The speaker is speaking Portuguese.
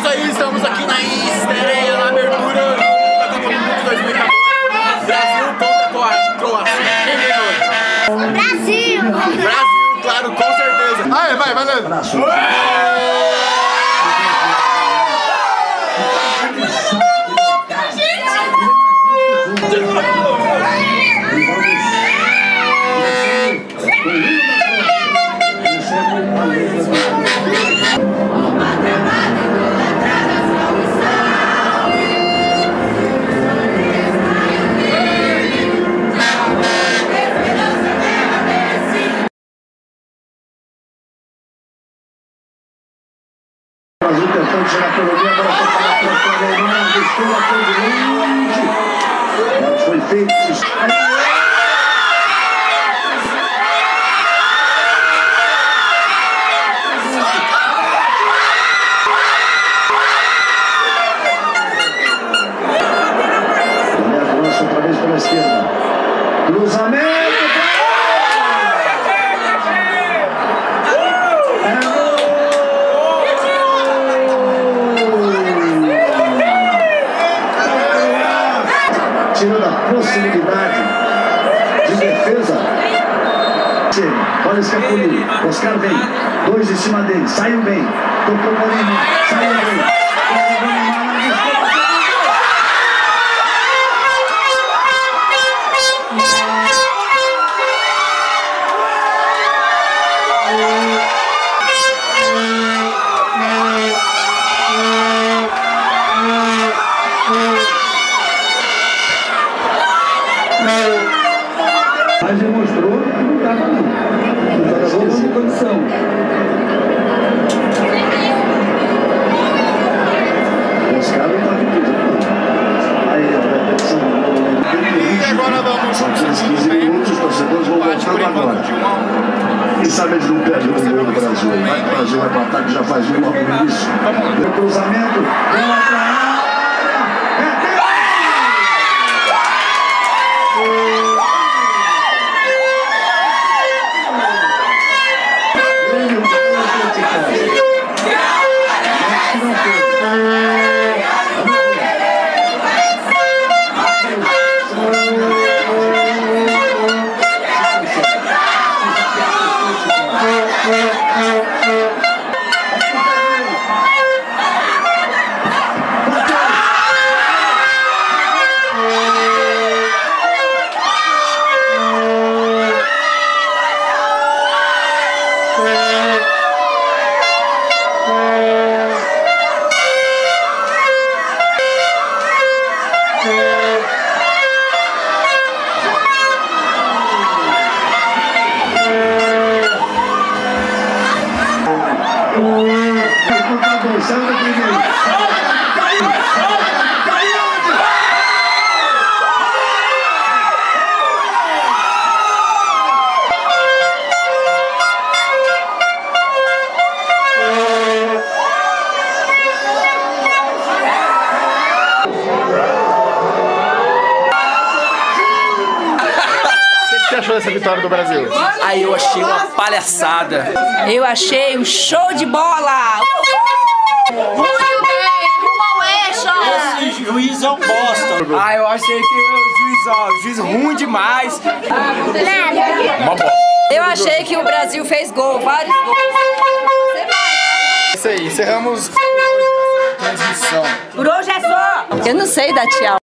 isso aí, estamos aqui na estreia, na abertura da Copa do Mundo 2014. Brasil contra Croácia. Quem ganhou hoje? Brasil! Brasil, claro, com certeza. Aí, vai, valendo. Brasil tentando chegar pelo meio, agora foi para a Trocadeirinha, buscou a frente, mas foi feito. Avança outra vez pela esquerda. Cruzamento! Tirando a possibilidade de defesa. Olha esse Capuli. Oscar vem. Dois em cima dele. Saiu bem. Tocou o Molinho. Saiu bem. Mas demonstrou que não estava não. Não estava sem condição. Os caras não estavam pedindo. Aí a atenção. E agora vamos juntos. 15 minutos, os torcedores vão voltando agora. Quem sabe eles não perdem o gol do Brasil. O Brasil vai para o ataque, já faz um logo no início. O cruzamento. Bola para a área. O que você achou dessa vitória do Brasil? Aí eu achei uma palhaçada. Eu achei um show de bola! Muito bem! Rumo ao eixo! Esse juiz é um bosta. Ah, eu achei que o juiz ruim demais. Uma bosta. Eu achei que o Brasil fez gol, vários gols. É isso aí, encerramos a transmissão. Por hoje é só! Eu não sei dar tchau.